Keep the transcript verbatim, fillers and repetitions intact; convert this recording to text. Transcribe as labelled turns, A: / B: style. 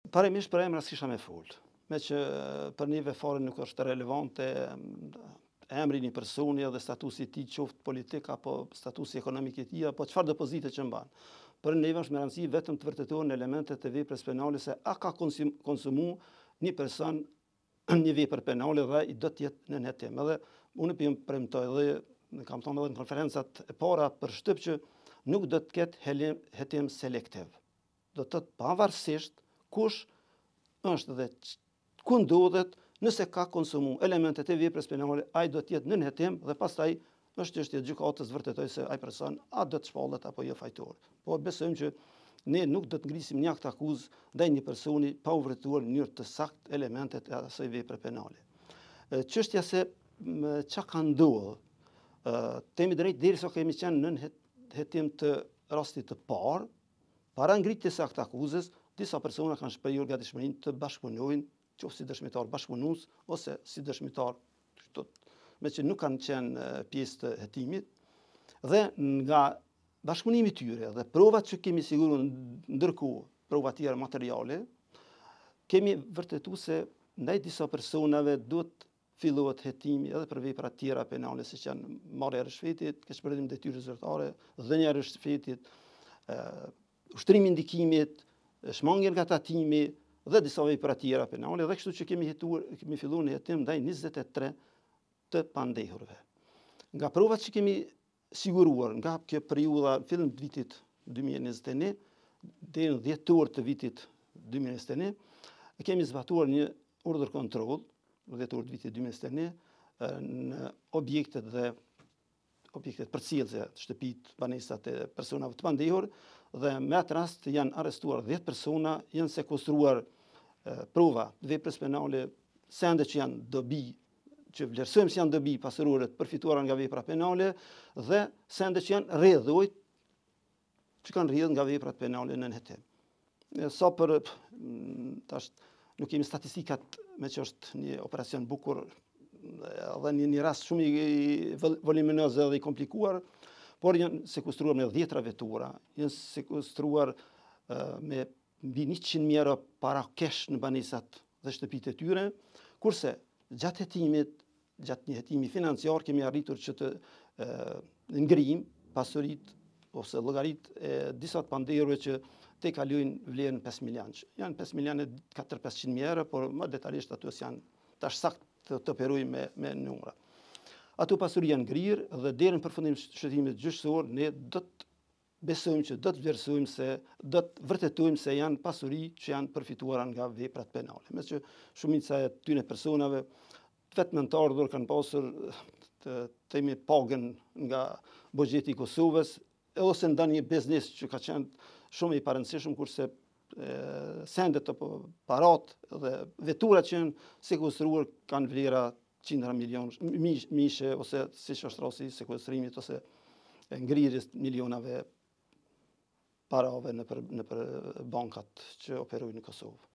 A: Parimisht për emra s'kisha me folë, me që për neve fare nuk është relevante emri një personi edhe statusi i tij qoftë politik apo statusi ekonomik i tij apo çfarë depozite që mban. Për neve është me rëndësi vetëm të vërtetohen elementet e veprës penale se a ka konsumu një person një vepër penale dhe i do të jetë në hetim. Edhe unë po ju premtoj dhe kam thënë edhe në konferencat e para për shtyp që nuk do të ketë hetim selektiv. Do të thotë pavarësisht kush është dhe ku ndodhet, nëse ka konsumu elementet e veprës penale, ai do të jetë nën hetim dhe pastaj është çështje e gjykatës vërtetoj se ai person a do të shpallet apo jo fajtor. Por besojmë që ne nuk do të ngrisim një akt akuzë ndaj një personi pa u vërtetuar në mënyrë të saktë elementet e asaj vepre penale. Çështja se çka ka ndodhur, temi drejt derisa kemi qenë nën hetim të rastit të parë, para ngritjes së akt akuzës, disa persona kanë shprehur gatishmërinë të bashkëpunojnë, qoftë si dëshmitar bashkëpunues ose si dëshmitar, me që nuk kanë qenë pjesë të hetimit, dhe nga bashkëpunimi i tyre dhe provat që kemi siguruar ndërkohë, prova tjera materiale, kemi vërtetuar se ndaj disa personave duhet fillohet hetimi edhe për vepra tjera penale, siç janë marrja e rishfetit, keqpërdorim detyrë zyrtare, dhënia e rishfetit, ushtrimi i ndikimit, shmangja nga tatimi dhe disa vepra tjera penale, dhe kështu që kemi hetuar, kemi filluar në hetim ndaj njëzet e tre të pandehurve. Nga provat që kemi siguruar nga kjo periudha fillim të vitit dy mijë e njëzet e një deri në dhjetor të vitit dy mijë e njëzet e një, kemi zbatuar një urdhër kontroll në dhjetor të vitit dy mijë e njëzet e një në objektet dhe objektet përcjellëse, shtëpitë, banesat e personave të pandehur, dhe me atë rast janë arrestuar dhjetë persona, janë sekuestruar prova veprës penale, sende që janë dobi, që vlerësojmë se janë dobi pasurore të përfituara nga vepra penale, dhe sende që janë rrjedhojt që kanë rrjedhur nga veprat penale në hetim. Sa për tash nuk kemi statistikat, me që është një operacion bukur dhe një, një rast shumë i voluminöz dhe i komplikuar, por janë sekuestruar me dhjetra vetura, janë sekuestruar uh, me mbi njëqind mijë euro para kesh në banesat dhe shtëpitë e tyre, kurse gjatë hetimit, gjatë një hetimi financiar, kemi arritur që të uh, ngrijim pasuritë ose llogaritë e disa të pandehurve që te kalojnë vlerën pesë milionë. Janë pesë milionë e katër pesëqind mijë euro, por më detajisht ato janë tash saktë të, të operojmë me, me numra. Ato pasuri janë ngrirë dhe deri në përfundim të shëtimit gjyqësor ne do të besojmë që do të vlerësojmë se do të vërtetojmë se janë pasuri që janë përfituara nga veprat penale. Me që shumica e tyre personave vetëm të ardhur kanë pasur të themi pagën nga buxheti i Kosovës ose ndonjë biznes që ka qenë shumë i parëndësishëm, kurse sendet apo parat dhe veturat që janë sekuestruar kanë vlera qindra milionë mishe ose siç është rasti i sekuestrimit ose ngrirjes milionave parave në për, në për bankat që operojnë në Kosovë.